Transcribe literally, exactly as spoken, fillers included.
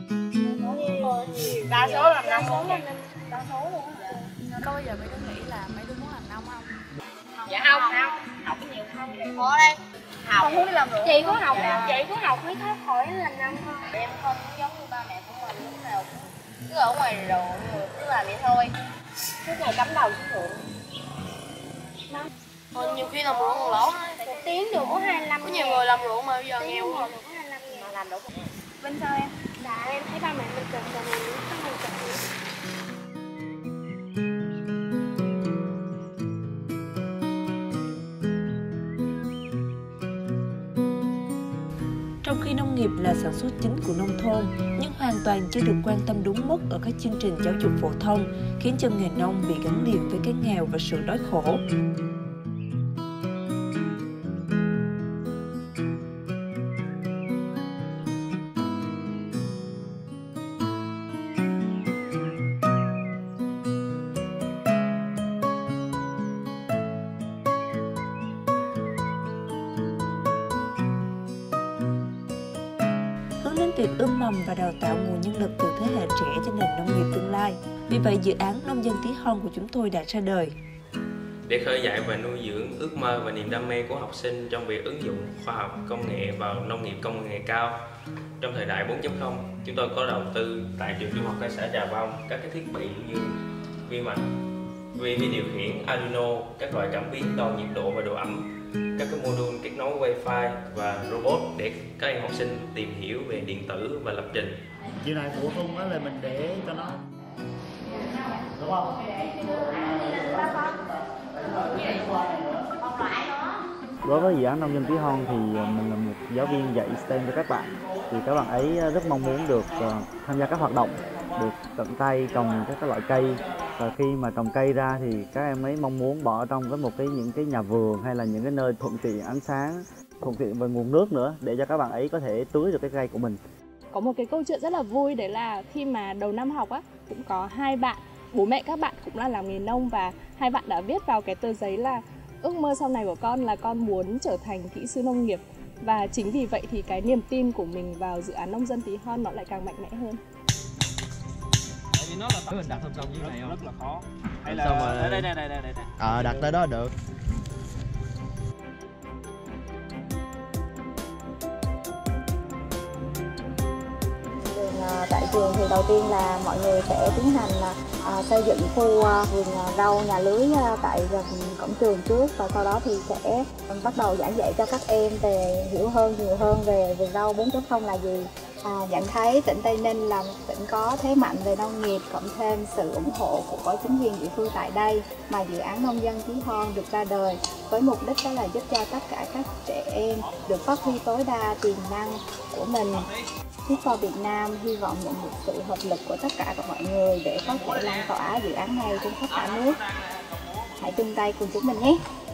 Đa số làm năm luôn. Đa số luôn. Có bao giờ mấy đứa nghĩ là mấy đứa muốn làm nông không? Dạ không, không. Học nhiều không. Có đây. Học. Không muốn đi làm ruộng. Chị có học, chị có học mới thoát khỏi làm năm thôi. Em không giống như ba mẹ của mình lúc nào cũng cứ ở ngoài ruộng cứ làm vậy thôi. Cứ ngày cắm đầu xuống ruộng. Thôi nhiều khi làm ruộng còn lỗ. Một tiếng được có hai mươi lăm. Có nhiều người làm ruộng mà bây giờ nghèo quá. Mà làm đủ. Bên sao em? Dạ em thấy ba mẹ mình cực rồi mình cũng không cực. Trong khi nông nghiệp là sản xuất chính của nông thôn, nhưng hoàn toàn chưa được quan tâm đúng mức ở các chương trình giáo dục phổ thông, khiến cho nghề nông bị gắn liền với cái nghèo và sự đói khổ. Hướng đến việc ươm mầm và đào tạo nguồn nhân lực từ thế hệ trẻ cho nền nông nghiệp tương lai. Vì vậy, dự án Nông dân Tí Hon của chúng tôi đã ra đời. Để khơi dậy và nuôi dưỡng ước mơ và niềm đam mê của học sinh trong việc ứng dụng khoa học công nghệ vào nông nghiệp công nghệ cao. Trong thời đại bốn chấm không, chúng tôi có đầu tư tại trường trung học cơ sở Trà Vong các cái thiết bị như vi mạch, vi vi điều khiển Arduino, các loại cảm biến đo nhiệt độ và độ ẩm, các cái module kết nối Wi-Fi và robot để các em học sinh tìm hiểu về điện tử và lập trình. Chiều này phụ khung là mình để cho nó đúng không? Đối với dự án Nông dân Tí Hon thì mình là một giáo viên dạy STEM cho các bạn, thì các bạn ấy rất mong muốn được tham gia các hoạt động, được tận tay trồng các loại cây, và khi mà trồng cây ra thì các em ấy mong muốn bỏ trong cái một cái những cái nhà vườn hay là những cái nơi thuận tiện ánh sáng, thuận tiện về nguồn nước nữa để cho các bạn ấy có thể tưới được cái cây của mình. Có một cái câu chuyện rất là vui, đấy là khi mà đầu năm học á, cũng có hai bạn, bố mẹ các bạn cũng là làm nghề nông, và hai bạn đã viết vào cái tờ giấy là ước mơ sau này của con là con muốn trở thành kỹ sư nông nghiệp. Và chính vì vậy thì cái niềm tin của mình vào dự án Nông dân Tí Hon nó lại càng mạnh mẽ hơn. Tại vì nó là mình đặt song song như này không? Rất là khó. Hay là Xong rồi... đây đây đây đây đây. Ờ à, đặt tới đó được. Tại trường thì đầu tiên là mọi người sẽ tiến hành à, xây dựng khu à, vườn rau nhà lưới à, tại gần cổng trường trước, và sau đó thì sẽ bắt đầu giảng dạy cho các em về hiểu hơn nhiều hơn về vườn rau bốn chấm không là gì. À, nhận thấy tỉnh Tây Ninh là một tỉnh có thế mạnh về nông nghiệp, cộng thêm sự ủng hộ của chính quyền địa phương tại đây, mà dự án Nông dân Tí Hon được ra đời với mục đích đó là giúp cho tất cả các trẻ em được phát huy tối đa tiềm năng của mình. Feed for Việt Nam hy vọng nhận được sự hợp lực của tất cả mọi người để có thể lan tỏa dự án này trên khắp cả nước. Hãy chung tay cùng chúng mình nhé!